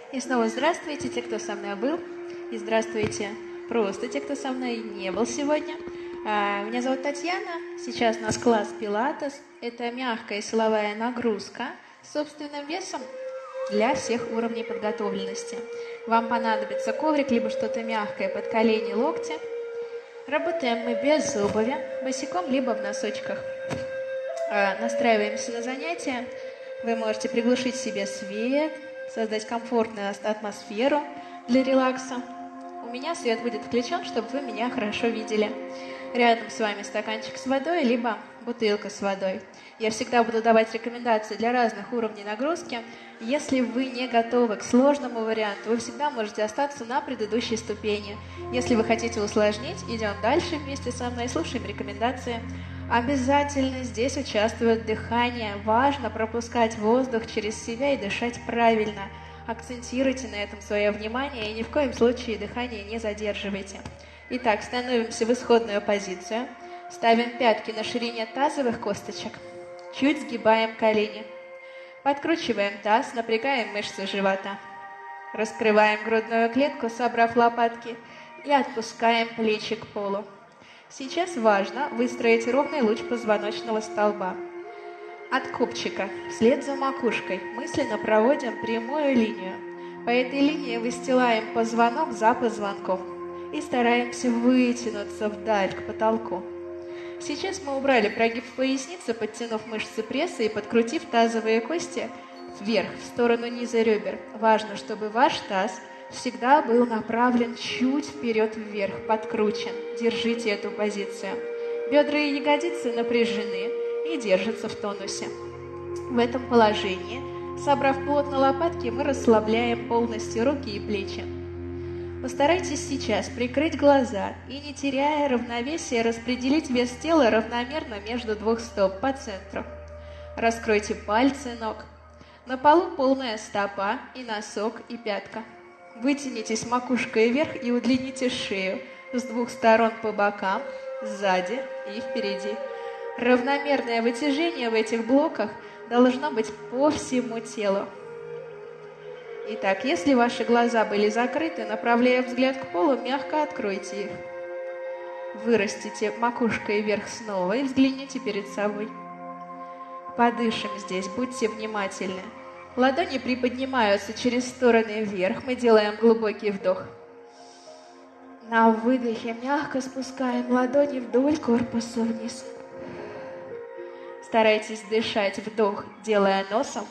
И снова здравствуйте, те, кто со мной был, и здравствуйте просто те, кто со мной не был сегодня. Меня зовут Татьяна, сейчас у нас класс пилатес. Это мягкая силовая нагрузка с собственным весом для всех уровней подготовленности. Вам понадобится коврик, либо что-то мягкое под колени, локти. Работаем мы без обуви, босиком, либо в носочках. Настраиваемся на занятия. Вы можете приглушить себе свет, создать комфортную атмосферу для релакса. У меня свет будет включен, чтобы вы меня хорошо видели. Рядом с вами стаканчик с водой, либо бутылка с водой. Я всегда буду давать рекомендации для разных уровней нагрузки. Если вы не готовы к сложному варианту, вы всегда можете остаться на предыдущей ступени. Если вы хотите усложнить, идем дальше вместе со мной и слушаем рекомендации. Обязательно здесь участвует дыхание. Важно пропускать воздух через себя и дышать правильно. Акцентируйте на этом свое внимание и ни в коем случае дыхание не задерживайте. Итак, становимся в исходную позицию. Ставим пятки на ширине тазовых косточек. Чуть сгибаем колени. Подкручиваем таз, напрягаем мышцы живота. Раскрываем грудную клетку, собрав лопатки, и отпускаем плечи к полу. Сейчас важно выстроить ровный луч позвоночного столба. От копчика вслед за макушкой мысленно проводим прямую линию. По этой линии выстилаем позвонок за позвонком и стараемся вытянуться вдаль к потолку. Сейчас мы убрали прогиб в пояснице, подтянув мышцы пресса и подкрутив тазовые кости вверх, в сторону низа ребер. Важно, чтобы ваш таз всегда был направлен чуть вперед вверх, подкручен. Держите эту позицию. Бедра и ягодицы напряжены и держатся в тонусе. В этом положении, собрав плотно лопатки, мы расслабляем полностью руки и плечи. Постарайтесь сейчас прикрыть глаза и, не теряя равновесия, распределить вес тела равномерно между двух стоп по центру. Раскройте пальцы ног. На полу полная стопа и носок, и пятка. Вытянитесь макушкой вверх и удлините шею с двух сторон по бокам, сзади и впереди. Равномерное вытяжение в этих блоках должно быть по всему телу. Итак, если ваши глаза были закрыты, направляя взгляд к полу, мягко откройте их. Вырастите макушкой вверх снова и взгляните перед собой. Подышим здесь, будьте внимательны. Ладони приподнимаются через стороны вверх. Мы делаем глубокий вдох. На выдохе мягко спускаем ладони вдоль корпуса вниз. Старайтесь дышать вдох, делая носом.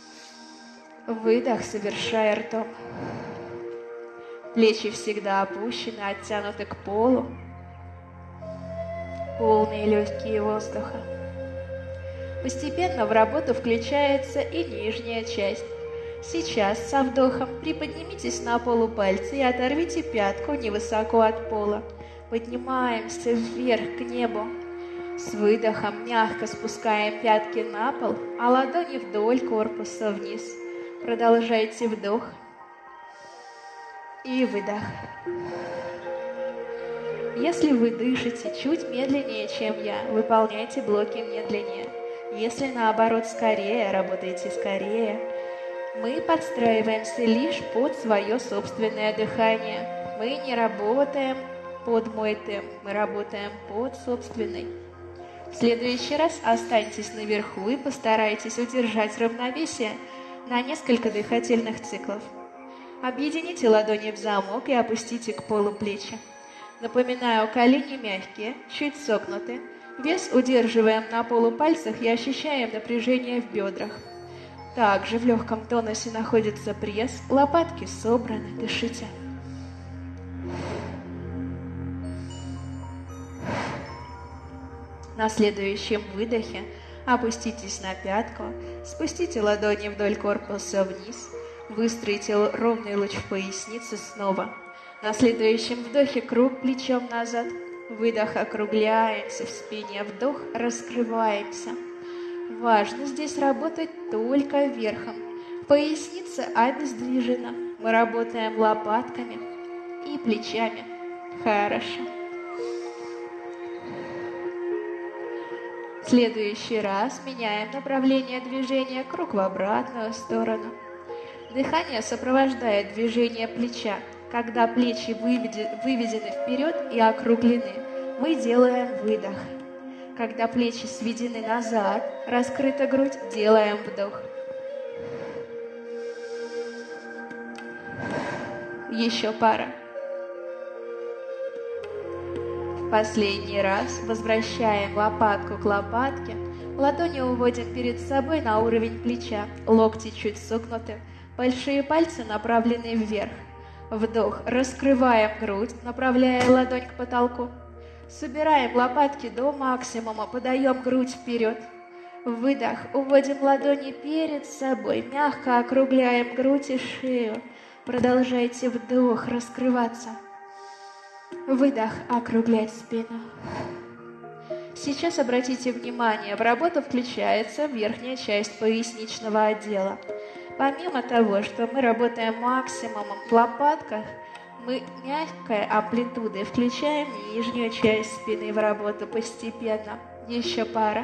Выдох, совершая ртом. Плечи всегда опущены, оттянуты к полу. Полные легкие воздуха. Постепенно в работу включается и нижняя часть. Сейчас со вдохом приподнимитесь на полупальцы и оторвите пятку невысоко от пола. Поднимаемся вверх к небу. С выдохом мягко спускаем пятки на пол, а ладони вдоль корпуса вниз. Продолжайте вдох и выдох. Если вы дышите чуть медленнее, чем я, выполняйте блоки медленнее. Если наоборот скорее, работайте скорее. Мы подстраиваемся лишь под свое собственное дыхание. Мы не работаем под мой темп, мы работаем под собственный. В следующий раз останьтесь наверху и постарайтесь удержать равновесие на несколько дыхательных циклов. Объедините ладони в замок и опустите к полу плечи. Напоминаю, колени мягкие, чуть согнуты. Вес удерживаем на полупальцах и ощущаем напряжение в бедрах. Также в легком тонусе находится пресс, лопатки собраны, дышите. На следующем выдохе опуститесь на пятку, спустите ладони вдоль корпуса вниз, выстроите ровный луч в пояснице снова. На следующем вдохе круг плечом назад, выдох, округляемся в спине, вдох, раскрываемся. Важно здесь работать только верхом. Поясница обездвижена. Мы работаем лопатками и плечами. Хорошо. В следующий раз меняем направление движения, круг в обратную сторону. Дыхание сопровождает движение плеча. Когда плечи выведены вперед и округлены, мы делаем выдох. Когда плечи сведены назад, раскрыта грудь, делаем вдох. Еще пара. В последний раз возвращаем лопатку к лопатке, ладони уводим перед собой на уровень плеча, локти чуть согнуты, большие пальцы направлены вверх. Вдох, раскрываем грудь, направляя ладонь к потолку. Собираем лопатки до максимума, подаем грудь вперед. Выдох, уводим ладони перед собой, мягко округляем грудь и шею. Продолжайте вдох, раскрываться. Выдох, округлять спину. Сейчас обратите внимание, в работу включается верхняя часть поясничного отдела. Помимо того, что мы работаем максимумом в лопатках, мы мягкой амплитудой включаем нижнюю часть спины в работу постепенно. Еще пара.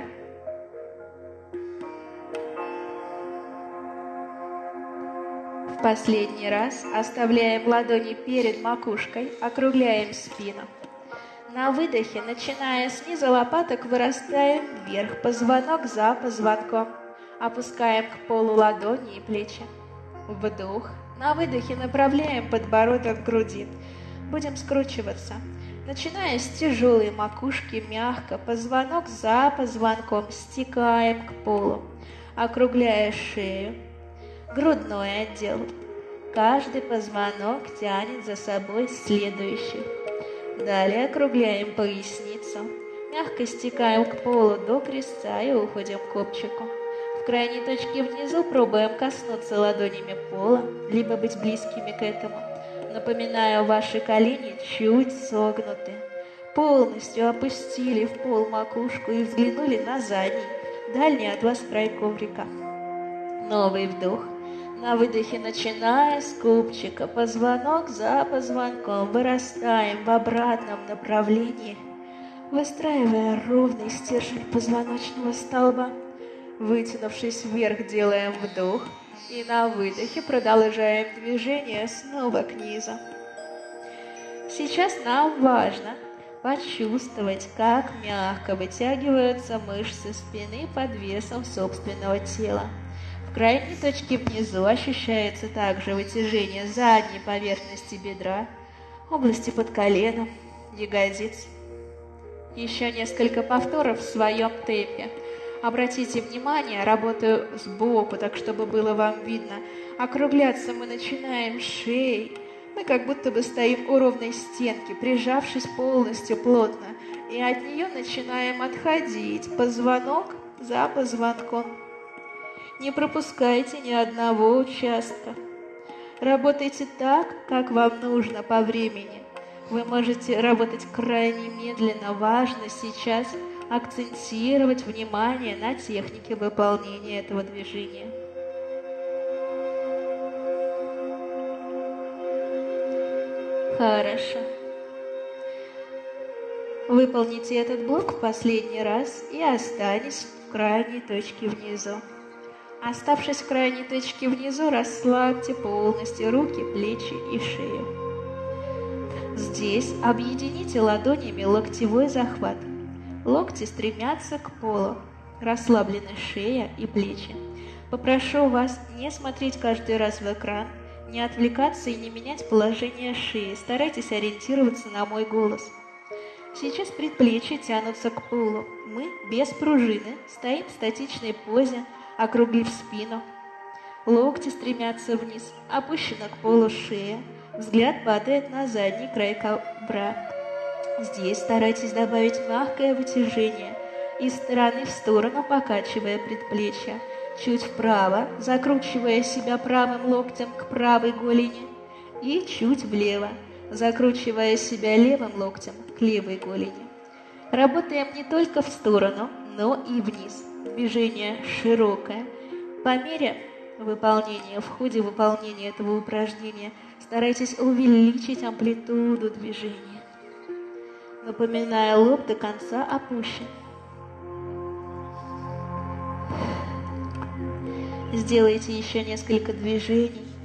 В последний раз оставляем ладони перед макушкой, округляем спину. На выдохе, начиная снизу лопаток, вырастаем вверх, позвонок за позвонком. Опускаем к полу ладони и плечи. Вдох. На выдохе направляем подбородок к груди. Будем скручиваться. Начиная с тяжелой макушки, мягко, позвонок за позвонком, стекаем к полу. Округляя шею. Грудной отдел. Каждый позвонок тянет за собой следующий. Далее округляем поясницу. Мягко стекаем к полу до крестца и уходим к копчику. В крайней точке внизу пробуем коснуться ладонями пола, либо быть близкими к этому. Напоминаю, ваши колени чуть согнуты. Полностью опустили в пол макушку и взглянули на задний, дальний от вас край коврика. Новый вдох. На выдохе, начиная с копчика, позвонок за позвонком, вырастаем в обратном направлении, выстраивая ровный стержень позвоночного столба. Вытянувшись вверх, делаем вдох и на выдохе продолжаем движение снова к низу. Сейчас нам важно почувствовать, как мягко вытягиваются мышцы спины под весом собственного тела. В крайней точке внизу ощущается также вытяжение задней поверхности бедра, области под коленом, ягодиц. Еще несколько повторов в своем темпе. Обратите внимание, работаю сбоку, так чтобы было вам видно. Округляться мы начинаем шеей. Мы как будто бы стоим у ровной стенки, прижавшись полностью плотно. И от нее начинаем отходить, позвонок за позвонком. Не пропускайте ни одного участка. Работайте так, как вам нужно по времени. Вы можете работать крайне медленно. Важно сейчас акцентировать внимание на технике выполнения этого движения. Хорошо. Выполните этот блок в последний раз и останьтесь в крайней точке внизу. Оставшись в крайней точке внизу, расслабьте полностью руки, плечи и шею. Здесь объедините ладонями локтевой захват. Локти стремятся к полу, расслаблены шея и плечи. Попрошу вас не смотреть каждый раз в экран, не отвлекаться и не менять положение шеи. Старайтесь ориентироваться на мой голос. Сейчас предплечья тянутся к полу. Мы без пружины стоим в статичной позе, округлив спину. Локти стремятся вниз, опущена к полу шея. Взгляд падает на задний край ковра. Здесь старайтесь добавить мягкое вытяжение, из стороны в сторону покачивая предплечья, чуть вправо, закручивая себя правым локтем к правой голени, и чуть влево, закручивая себя левым локтем к левой голени. Работаем не только в сторону, но и вниз. Движение широкое. По мере выполнения, в ходе выполнения этого упражнения старайтесь увеличить амплитуду движения. Напоминаю, лоб до конца опущен. Сделайте еще несколько движений.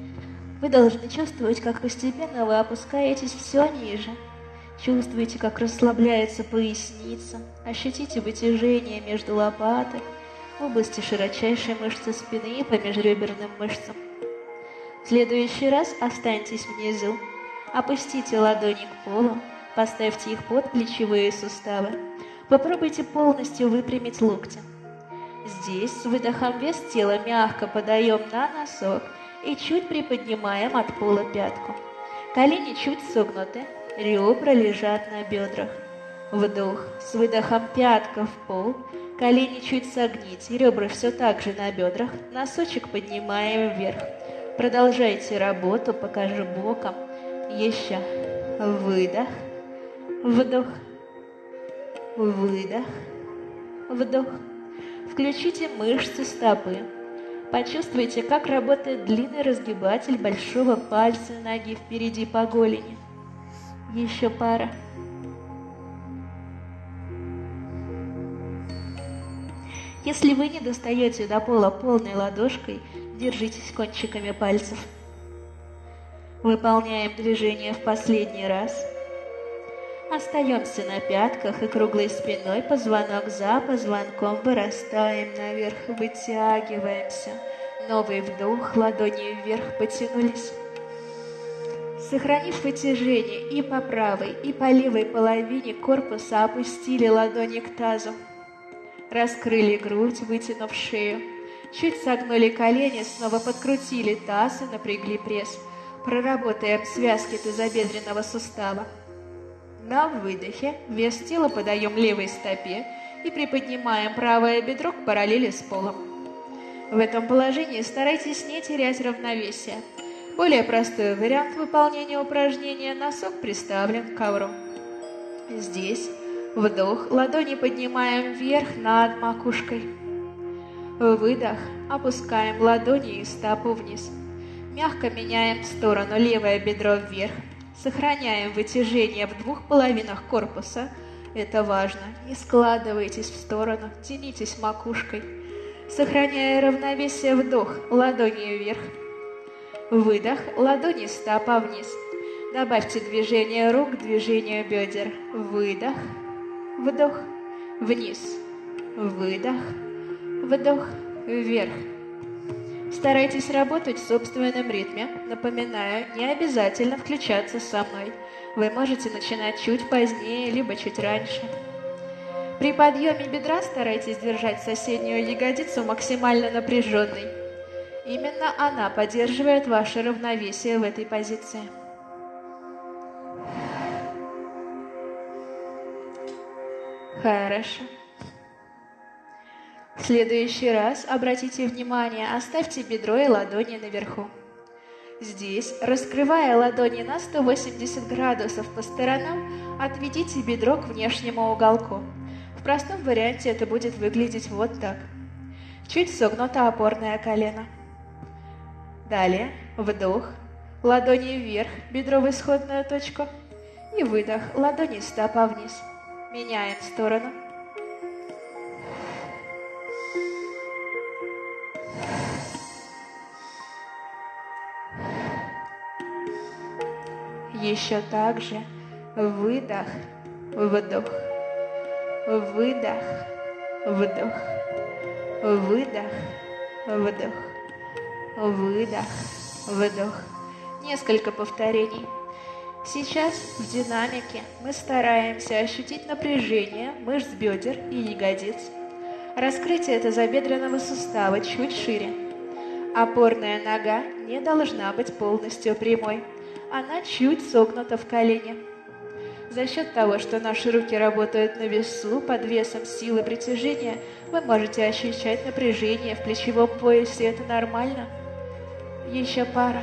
Вы должны чувствовать, как постепенно вы опускаетесь все ниже. Чувствуете, как расслабляется поясница, ощутите вытяжение между лопаток, в области широчайшей мышцы спины и по межреберным мышцам. В следующий раз останьтесь внизу, опустите ладони к полу, поставьте их под плечевые суставы. Попробуйте полностью выпрямить локти. Здесь с выдохом вес тела мягко подаем на носок и чуть приподнимаем от пола пятку. Колени чуть согнуты, ребра лежат на бедрах. Вдох. С выдохом пятка в пол. Колени чуть согните, ребра все так же на бедрах. Носочек поднимаем вверх. Продолжайте работу, покажу боком. Еще. Выдох. Вдох. Выдох. Вдох. Включите мышцы стопы. Почувствуйте, как работает длинный разгибатель большого пальца ноги впереди по голени. Еще пара. Если вы не достаете до пола полной ладошкой, держитесь кончиками пальцев. Выполняем движение в последний раз. Остаемся на пятках и круглой спиной, позвонок за позвонком вырастаем наверх, вытягиваемся. Новый вдох, ладони вверх потянулись. Сохранив вытяжение и по правой, и по левой половине корпуса, опустили ладони к тазу. Раскрыли грудь, вытянув шею. Чуть согнули колени, снова подкрутили таз и напрягли пресс. Проработаем связки тазобедренного сустава. На выдохе вес тела подаем левой стопе и приподнимаем правое бедро к параллели с полом. В этом положении старайтесь не терять равновесие. Более простой вариант выполнения упражнения – носок приставлен к ковру. Здесь вдох, ладони поднимаем вверх над макушкой. Выдох, опускаем ладони и стопу вниз. Мягко меняем сторону, левое бедро вверх. Сохраняем вытяжение в двух половинах корпуса. Это важно. Не складывайтесь в сторону, тянитесь макушкой. Сохраняя равновесие, вдох, ладони вверх. Выдох, ладони стопа вниз. Добавьте движение рук к движению бедер. Выдох, вдох, вниз. Выдох, вдох, вверх. Старайтесь работать в собственном ритме. Напоминаю, не обязательно включаться со мной. Вы можете начинать чуть позднее, либо чуть раньше. При подъеме бедра старайтесь держать соседнюю ягодицу максимально напряженной. Именно она поддерживает ваше равновесие в этой позиции. Хорошо. В следующий раз обратите внимание, оставьте бедро и ладони наверху. Здесь, раскрывая ладони на 180 градусов по сторонам, отведите бедро к внешнему уголку. В простом варианте это будет выглядеть вот так. Чуть согнуто опорное колено. Далее вдох, ладони вверх, бедро в исходную точку. И выдох, ладони стопа вниз. Меняем сторону. Еще так же. Выдох, вдох. Выдох, вдох. Выдох, вдох. Выдох, вдох. Несколько повторений. Сейчас в динамике мы стараемся ощутить напряжение мышц бедер и ягодиц. Раскрытие тазобедренного сустава чуть шире. Опорная нога не должна быть полностью прямой. Она чуть согнута в колене. За счет того, что наши руки работают на весу, под весом силы притяжения, вы можете ощущать напряжение в плечевом поясе. Это нормально. Еще пара.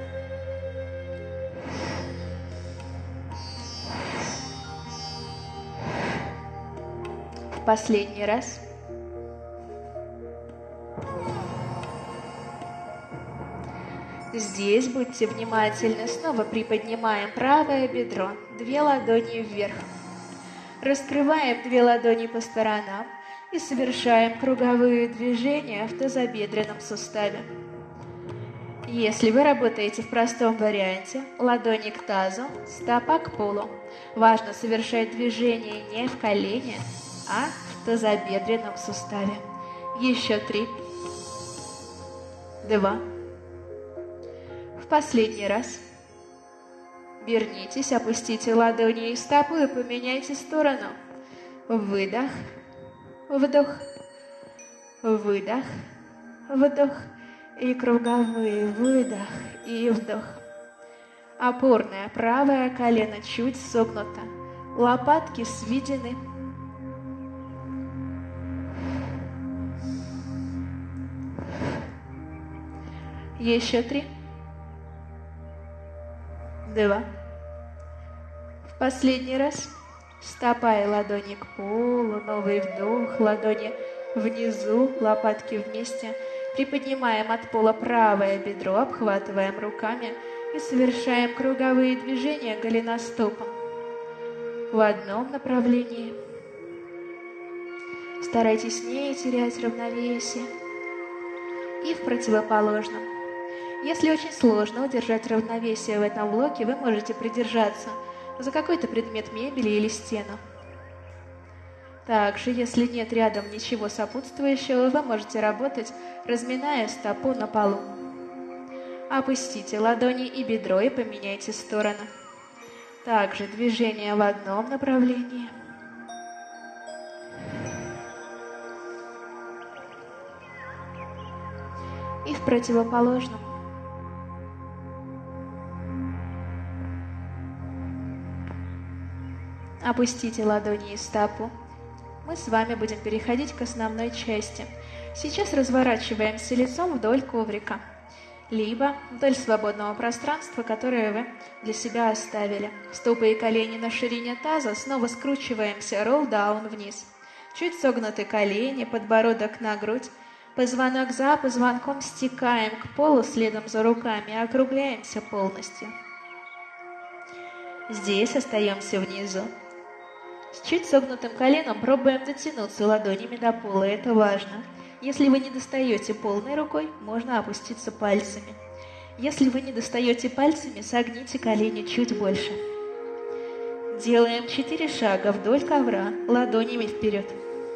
В последний раз. Здесь будьте внимательны. Снова приподнимаем правое бедро. 2 ладони вверх. Раскрываем 2 ладони по сторонам и совершаем круговые движения в тазобедренном суставе. Если вы работаете в простом варианте, ладони к тазу, стопа к полу. Важно совершать движение не в колене, а в тазобедренном суставе. Еще 3, 2. В последний раз. Вернитесь, опустите ладони и стопу и поменяйте сторону. Выдох, вдох, выдох, вдох. И круговые, выдох и вдох. Опорное правое колено чуть согнуто. Лопатки сведены. Еще 3, 2. В последний раз. Стопа и ладони к полу. Новый вдох. Ладони внизу, лопатки вместе. Приподнимаем от пола правое бедро, обхватываем руками и совершаем круговые движения голеностопом в одном направлении. Старайтесь не терять равновесие. И в противоположном. Если очень сложно удержать равновесие в этом блоке, вы можете придержаться за какой-то предмет мебели или стену. Также, если нет рядом ничего сопутствующего, вы можете работать, разминая стопу на полу. Опустите ладони и бедро и поменяйте сторону. Также движение в одном направлении. И в противоположном. Опустите ладони и стопу. Мы с вами будем переходить к основной части. Сейчас разворачиваемся лицом вдоль коврика, либо вдоль свободного пространства, которое вы для себя оставили. Стопы и колени на ширине таза, снова скручиваемся, roll-down вниз. Чуть согнуты колени, подбородок на грудь. Позвонок за позвонком стекаем к полу следом за руками, округляемся полностью. Здесь остаемся внизу. С чуть согнутым коленом пробуем дотянуться ладонями до пола, это важно. Если вы не достаете полной рукой, можно опуститься пальцами. Если вы не достаете пальцами, согните колени чуть больше. Делаем 4 шага вдоль ковра, ладонями вперед.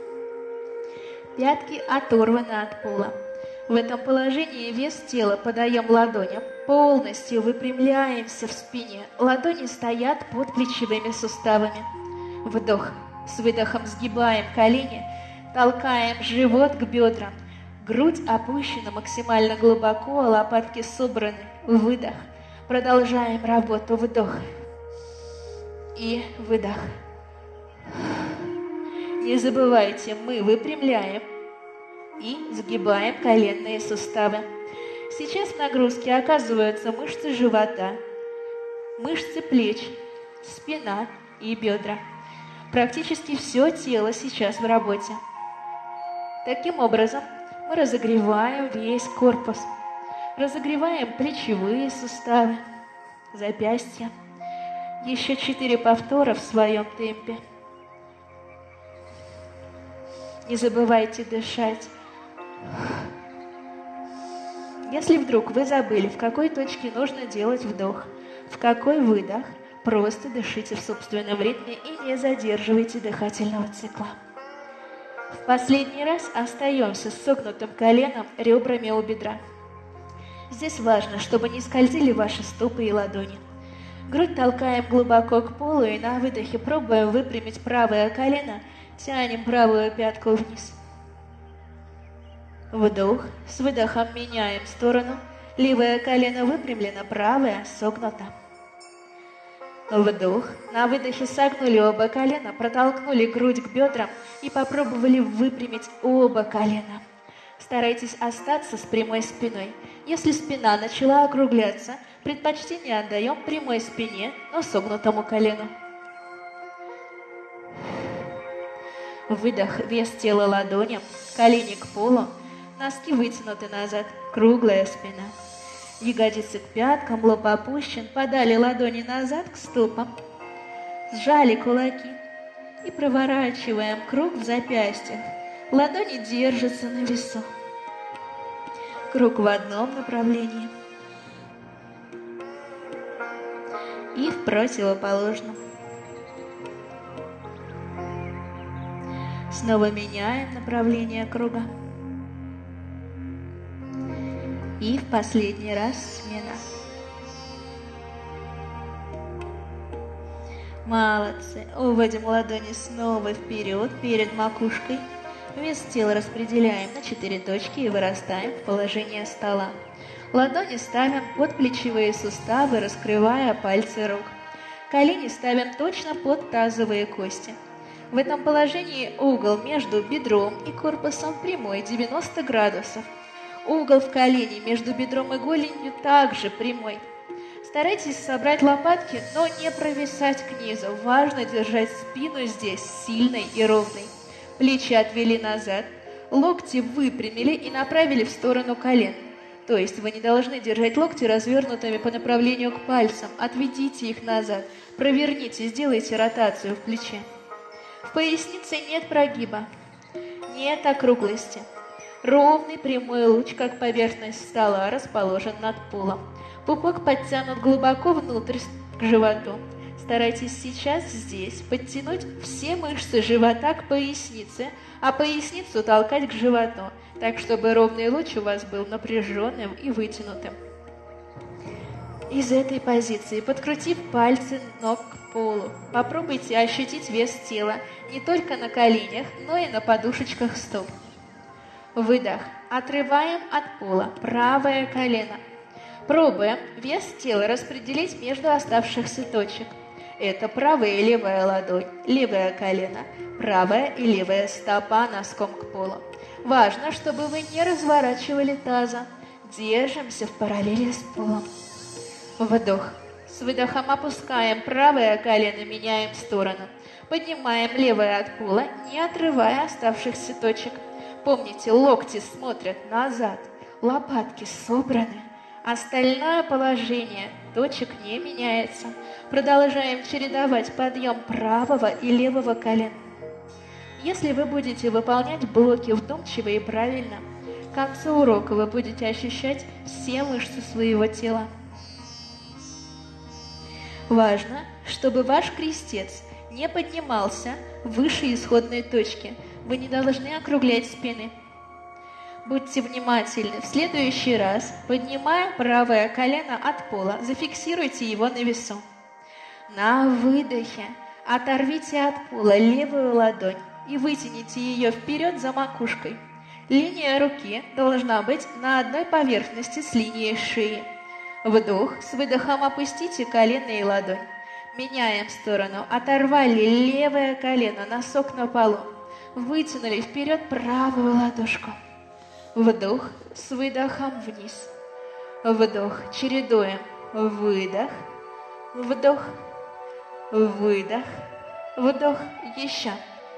Пятки оторваны от пола. В этом положении вес тела подаем ладоням, полностью выпрямляемся в спине. Ладони стоят под плечевыми суставами. Вдох. С выдохом сгибаем колени, толкаем живот к бедрам. Грудь опущена максимально глубоко, лопатки собраны. Выдох. Продолжаем работу. Вдох. И выдох. Не забывайте, мы выпрямляем и сгибаем коленные суставы. Сейчас в нагрузке оказываются мышцы живота, мышцы плеч, спина и бедра. Практически все тело сейчас в работе. Таким образом, мы разогреваем весь корпус. Разогреваем плечевые суставы, запястья. Еще 4 повтора в своем темпе. Не забывайте дышать. Если вдруг вы забыли, в какой точке нужно делать вдох, в какой выдох, просто дышите в собственном ритме и не задерживайте дыхательного цикла. В последний раз остаемся с согнутым коленом, ребрами у бедра. Здесь важно, чтобы не скользили ваши стопы и ладони. Грудь толкаем глубоко к полу и на выдохе пробуем выпрямить правое колено, тянем правую пятку вниз. Вдох, с выдохом меняем сторону, левое колено выпрямлено, правое согнуто. Вдох, на выдохе согнули оба колена, протолкнули грудь к бедрам и попробовали выпрямить оба колена. Старайтесь остаться с прямой спиной. Если спина начала округляться, предпочтение отдаем прямой спине, но согнутому колену. Выдох, вес тела ладоням, колени к полу, носки вытянуты назад, круглая спина. Ягодицы к пяткам, лоб опущен, подали ладони назад к стопам, сжали кулаки и проворачиваем круг в запястьях. Ладони держатся на весу. Круг в одном направлении. и в противоположном. Снова меняем направление круга. И в последний раз смена. Молодцы. Уводим ладони снова вперед, перед макушкой. Вес тела распределяем на 4 точки и вырастаем в положение стола. Ладони ставим под плечевые суставы, раскрывая пальцы рук. Колени ставим точно под тазовые кости. В этом положении угол между бедром и корпусом прямой 90 градусов. Угол в колене между бедром и голенью также прямой. Старайтесь собрать лопатки, но не провисать к низу. Важно держать спину здесь сильной и ровной. Плечи отвели назад, локти выпрямили и направили в сторону колен. То есть вы не должны держать локти развернутыми по направлению к пальцам. Отведите их назад, проверните, сделайте ротацию в плече. В пояснице нет прогиба, нет округлости. Ровный прямой луч, как поверхность стола, расположен над полом. Пупок подтянут глубоко внутрь к животу. Старайтесь сейчас здесь подтянуть все мышцы живота к пояснице, а поясницу толкать к животу, так чтобы ровный луч у вас был напряженным и вытянутым. Из этой позиции, подкрутив пальцы ног к полу, попробуйте ощутить вес тела не только на коленях, но и на подушечках стоп. Выдох. Отрываем от пола правое колено. Пробуем вес тела распределить между оставшихся точек. Это правая и левая ладонь, левое колено, правая и левая стопа носком к полу. Важно, чтобы вы не разворачивали таза. Держимся в параллели с полом. Вдох. С выдохом опускаем правое колено, меняем сторону. Поднимаем левое от пола, не отрывая оставшихся точек. Помните, локти смотрят назад, лопатки собраны. Остальное положение точек не меняется. Продолжаем чередовать подъем правого и левого колен. Если вы будете выполнять блоки вдумчиво и правильно, к концу урока вы будете ощущать все мышцы своего тела. Важно, чтобы ваш крестец не поднимался выше исходной точки. Вы не должны округлять спины. Будьте внимательны. В следующий раз, поднимая правое колено от пола, зафиксируйте его на весу. На выдохе оторвите от пола левую ладонь и вытяните ее вперед за макушкой. Линия руки должна быть на одной поверхности с линией шеи. Вдох, с выдохом опустите колено и ладонь. Меняем сторону. Оторвали левое колено, носок на полу. Вытянули вперед правую ладошку. Вдох, с выдохом вниз. Вдох, чередуем. Выдох, вдох, выдох, вдох, еще.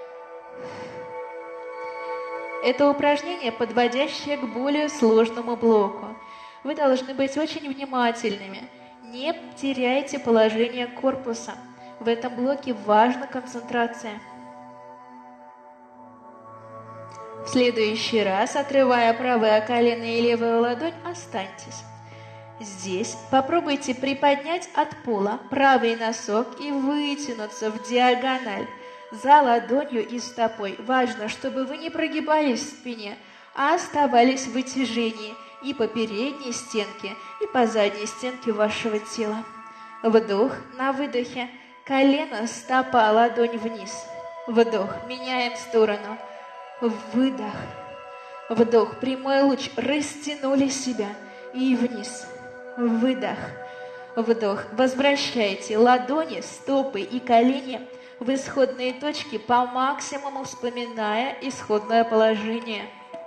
Это упражнение, подводящее к более сложному блоку. Вы должны быть очень внимательными. Не теряйте положение корпуса. В этом блоке важна концентрация. В следующий раз, отрывая правое колено и левую ладонь, останьтесь. Здесь попробуйте приподнять от пола правый носок и вытянуться в диагональ за ладонью и стопой. Важно, чтобы вы не прогибались в спине, а оставались в вытяжении и по передней стенке, и по задней стенке вашего тела. Вдох, на выдохе, колено, стопа, ладонь вниз. Вдох, меняем сторону. Выдох, вдох, прямой луч, растянули себя и вниз. Выдох, вдох, возвращайте ладони, стопы и колени в исходные точки, по максимуму вспоминая исходное положение.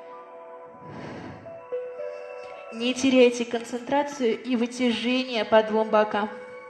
Не теряйте концентрацию и вытяжение по двум бокам.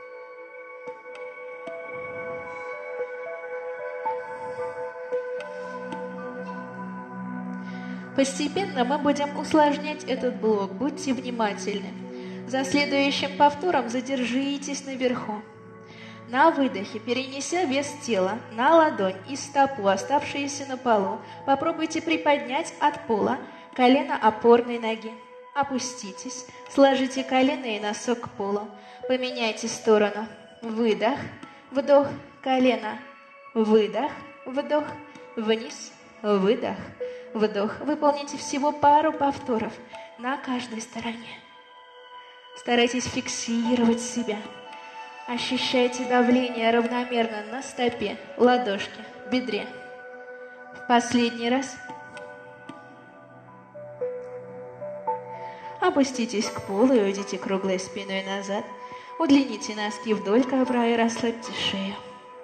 Постепенно мы будем усложнять этот блок, будьте внимательны. За следующим повтором задержитесь наверху. На выдохе, перенеся вес тела на ладонь и стопу, оставшиеся на полу, попробуйте приподнять от пола колено опорной ноги. Опуститесь, сложите колено и носок к полу. Поменяйте сторону. выдох, вдох, колено, выдох, вдох, вниз, выдох, вдох. Выполните всего пару повторов на каждой стороне. Старайтесь фиксировать себя. Ощущайте давление равномерно на стопе, ладошке, бедре. В последний раз. Опуститесь к полу и уйдите круглой спиной назад. Удлините носки вдоль ковра и расслабьте шею.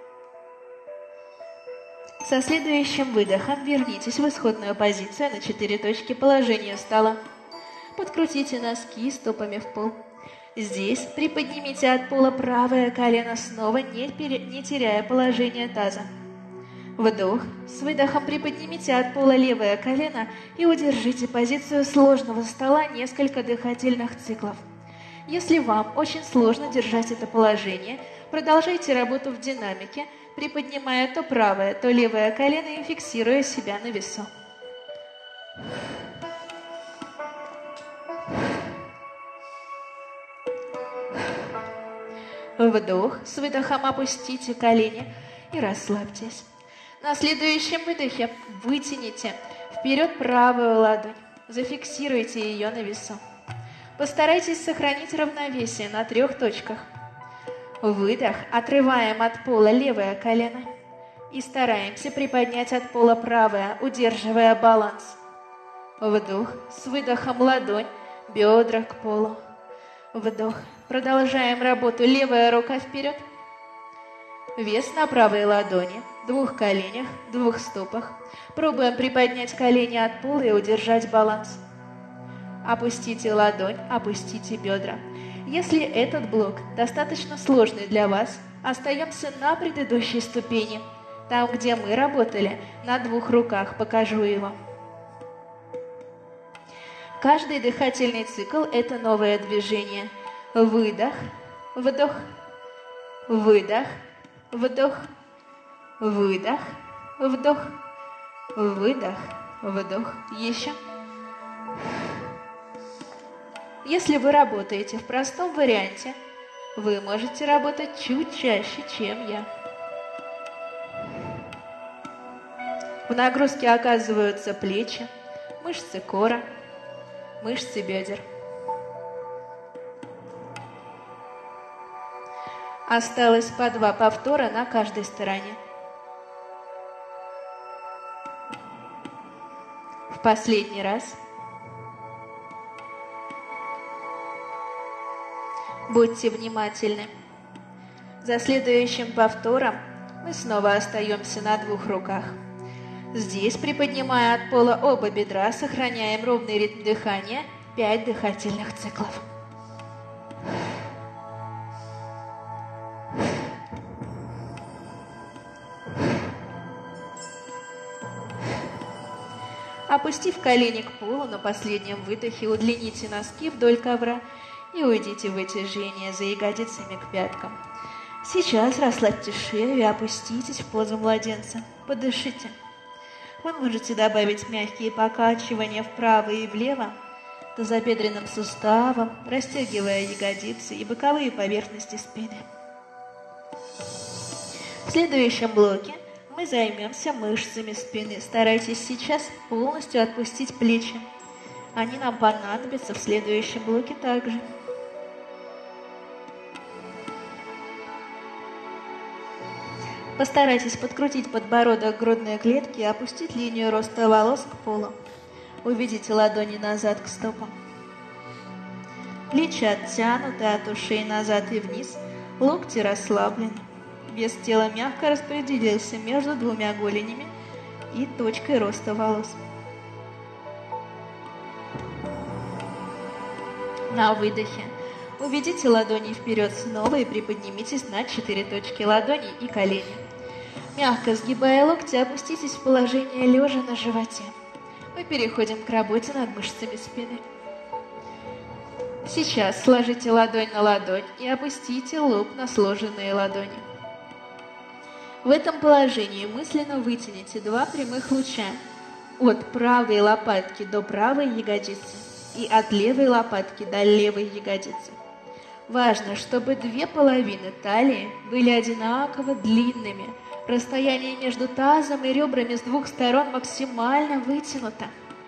Со следующим выдохом вернитесь в исходную позицию на 4 точки положения стола. Подкрутите носки стопами в пол. Здесь приподнимите от пола правое колено снова, не теряя положение таза. Вдох. С выдохом приподнимите от пола левое колено и удержите позицию сложного стола несколько дыхательных циклов. Если вам очень сложно держать это положение, продолжайте работу в динамике, приподнимая то правое, то левое колено и фиксируя себя на весу. Вдох. С выдохом опустите колени и расслабьтесь. На следующем выдохе вытяните вперед правую ладонь. Зафиксируйте ее на весу. Постарайтесь сохранить равновесие на 3 точках. Выдох. Отрываем от пола левое колено. И стараемся приподнять от пола правое, удерживая баланс. Вдох. С выдохом ладонь, бедра к полу. Вдох. Продолжаем работу. Левая рука вперед. Вес на правой ладони, 2 коленях, 2 стопах. Пробуем приподнять колени от пола и удержать баланс. Опустите ладонь, опустите бедра. Если этот блок достаточно сложный для вас, остаемся на предыдущей ступени. Там, где мы работали, на 2 руках, покажу его. Каждый дыхательный цикл – это новое движение. Выдох, вдох, выдох, вдох, выдох, вдох, выдох, вдох. Еще. Если вы работаете в простом варианте, вы можете работать чуть чаще, чем я. В нагрузке оказываются плечи, мышцы кора, мышцы бедер. Осталось по 2 повтора на каждой стороне. В последний раз. Будьте внимательны. За следующим повтором мы снова остаемся на 2 руках. Здесь, приподнимая от пола оба бедра, сохраняем ровный ритм дыхания, 5 дыхательных циклов. Опустив колени к полу, на последнем выдохе удлините носки вдоль ковра и уйдите в вытяжение за ягодицами к пяткам. Сейчас расслабьте шею и опуститесь в позу младенца. Подышите. Вы можете добавить мягкие покачивания вправо и влево, тазобедренным суставом, растягивая ягодицы и боковые поверхности спины. В следующем блоке мы займемся мышцами спины. Старайтесь сейчас полностью отпустить плечи. Они нам понадобятся в следующем блоке также. Постарайтесь подкрутить подбородок грудной клетки и опустить линию роста волос к полу. Уведите ладони назад к стопам. Плечи оттянуты от ушей назад и вниз, локти расслаблены. Вес тела мягко распределился между 2 голенями и точкой роста волос. На выдохе уведите ладони вперед снова и приподнимитесь на 4 точки ладоней и колени. Мягко сгибая локти, опуститесь в положение лежа на животе. Мы переходим к работе над мышцами спины. Сейчас сложите ладонь на ладонь и опустите лоб на сложенные ладони. В этом положении мысленно вытяните 2 прямых луча от правой лопатки до правой ягодицы и от левой лопатки до левой ягодицы. Важно, чтобы две половины талии были одинаково длинными. Расстояние между тазом и ребрами с двух сторон максимально вытянуто.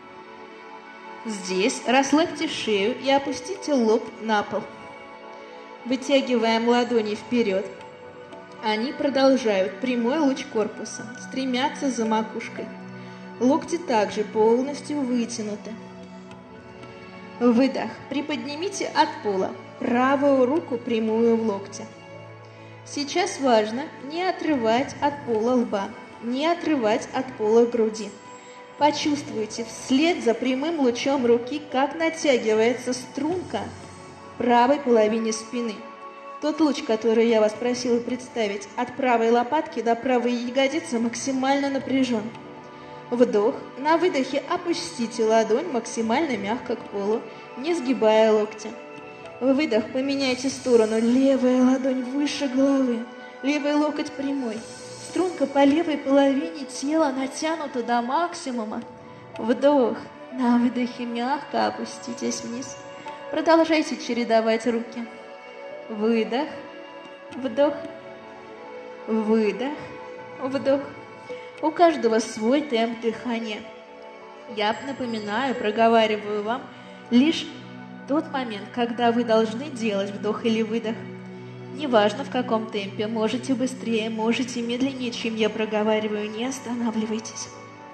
Здесь расслабьте шею и опустите лоб на пол. Вытягиваем ладони вперед. Они продолжают прямой луч корпуса, стремятся за макушкой. Локти также полностью вытянуты. Выдох. Приподнимите от пола правую руку прямую в локте. Сейчас важно не отрывать от пола лба, не отрывать от пола груди. Почувствуйте вслед за прямым лучом руки, как натягивается струнка в правой половине спины. Тот луч, который я вас просила представить, от правой лопатки до правой ягодицы максимально напряжен. Вдох. На выдохе опустите ладонь максимально мягко к полу, не сгибая локти. Выдох. Поменяйте сторону. Левая ладонь выше головы. Левый локоть прямой. Струнка по левой половине тела натянута до максимума. Вдох. На выдохе мягко опуститесь вниз. Продолжайте чередовать руки. Выдох. Вдох. Выдох. Вдох. У каждого свой темп дыхания. Я напоминаю, проговариваю вам лишь тот момент, когда вы должны делать вдох или выдох. Неважно в каком темпе, можете быстрее, можете медленнее, чем я проговариваю, не останавливайтесь.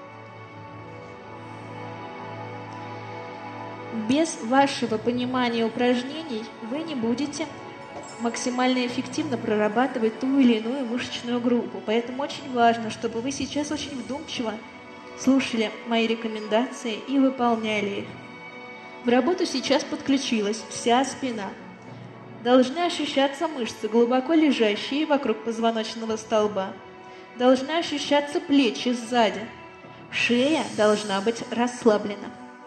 Без вашего понимания упражнений вы не будете максимально эффективно прорабатывать ту или иную мышечную группу. Поэтому очень важно, чтобы вы сейчас очень вдумчиво слушали мои рекомендации и выполняли их. В работу сейчас подключилась вся спина. Должны ощущаться мышцы, глубоко лежащие вокруг позвоночного столба. Должны ощущаться плечи сзади. Шея должна быть расслаблена.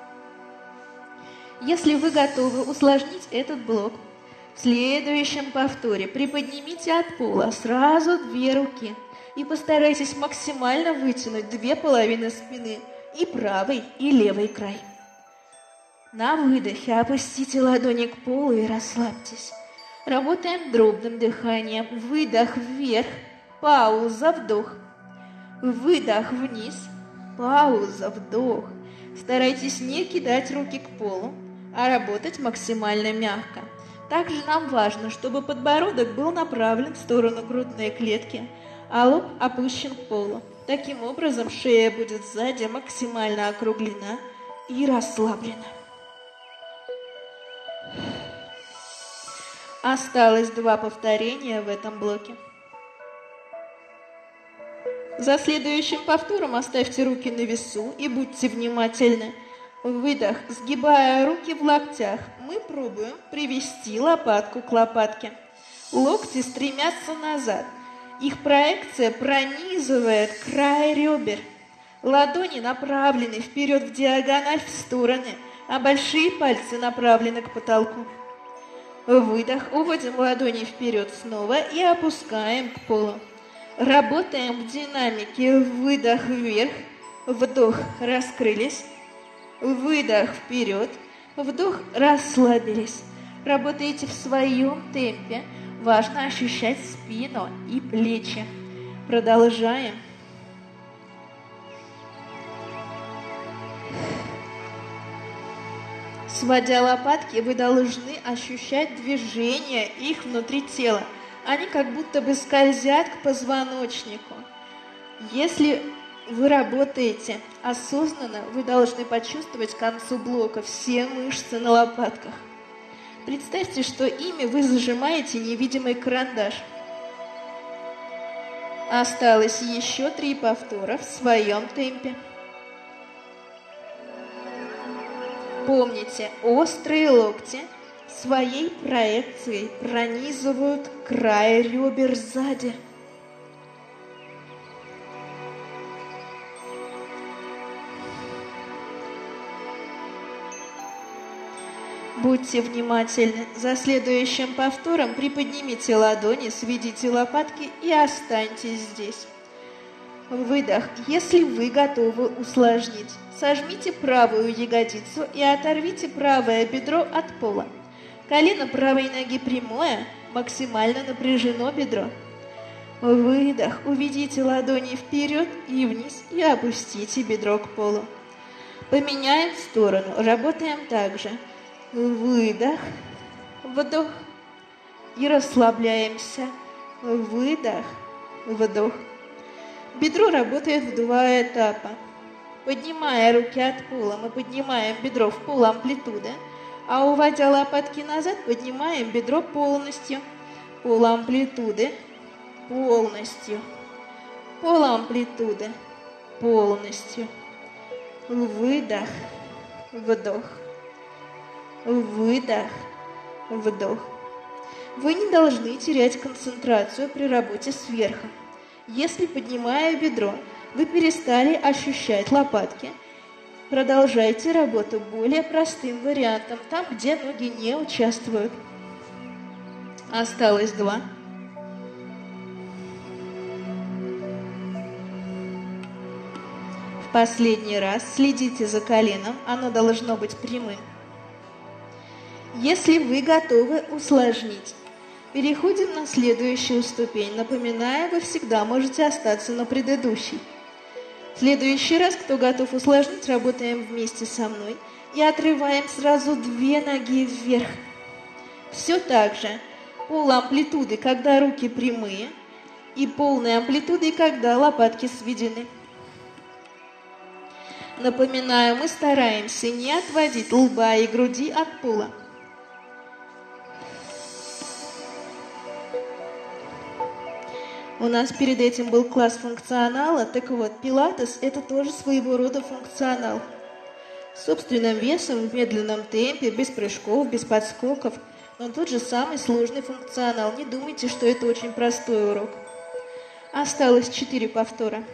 Если вы готовы усложнить этот блок, в следующем повторе приподнимите от пола сразу две руки и постарайтесь максимально вытянуть две половины спины, и правый, и левый край. На выдохе опустите ладони к полу и расслабьтесь. Работаем дробным дыханием. Выдох вверх, пауза, вдох. Выдох вниз, пауза, вдох. Старайтесь не кидать руки к полу, а работать максимально мягко. Также нам важно, чтобы подбородок был направлен в сторону грудной клетки, а лоб опущен к полу. Таким образом, шея будет сзади максимально округлена и расслаблена. Осталось 2 повторения в этом блоке. За следующим повтором оставьте руки на весу и будьте внимательны. Выдох, сгибая руки в локтях, мы пробуем привести лопатку к лопатке. Локти стремятся назад. Их проекция пронизывает край ребер. Ладони направлены вперед в диагональ в стороны, а большие пальцы направлены к потолку. Выдох, уводим ладони вперед снова и опускаем к полу. Работаем в динамике. Выдох вверх, вдох, раскрылись. Выдох вперед, вдох, расслабились. Работаете в своем темпе. Важно ощущать спину и плечи. Продолжаем. Сводя лопатки, вы должны ощущать движение их внутри тела. Они как будто бы скользят к позвоночнику. Если вы работаете осознанно, вы должны почувствовать к концу блока все мышцы на лопатках. Представьте, что ими вы зажимаете невидимый карандаш. Осталось еще 3 повтора в своем темпе. Помните, острые локти своей проекцией пронизывают край ребер сзади. Будьте внимательны. За следующим повтором приподнимите ладони, сведите лопатки и останьтесь здесь. Выдох. Если вы готовы усложнить, сожмите правую ягодицу и оторвите правое бедро от пола. Колено правой ноги прямое, максимально напряжено бедро. Выдох. Уведите ладони вперед и вниз и опустите бедро к полу. Поменяем сторону. Работаем также. Выдох. Вдох. И расслабляемся. Выдох. Вдох. Бедро работает в 2 этапа. Поднимая руки от пола, мы поднимаем бедро в пол амплитуды, а уводя лопатки назад, поднимаем бедро полностью. Пол амплитуды. Полностью. Пол амплитуды. Полностью. Выдох. Вдох. Выдох. Вдох. Вы не должны терять концентрацию при работе с верхом. Если, поднимая бедро, вы перестали ощущать лопатки, продолжайте работу более простым вариантом, там, где ноги не участвуют. Осталось 2. В последний раз следите за коленом, оно должно быть прямым. Если вы готовы усложнить, переходим на следующую ступень. Напоминаю, вы всегда можете остаться на предыдущей. В следующий раз, кто готов усложнить, работаем вместе со мной и отрываем сразу 2 ноги вверх. Все так же. Пол амплитуды, когда руки прямые, и полной амплитуды, когда лопатки сведены. Напоминаю, мы стараемся не отводить лба и груди от пола. У нас перед этим был класс функционала, так вот, пилатес – это тоже своего рода функционал. С собственным весом, в медленном темпе, без прыжков, без подскоков. Но тот же самый сложный функционал. Не думайте, что это очень простой урок. Осталось 4 повтора.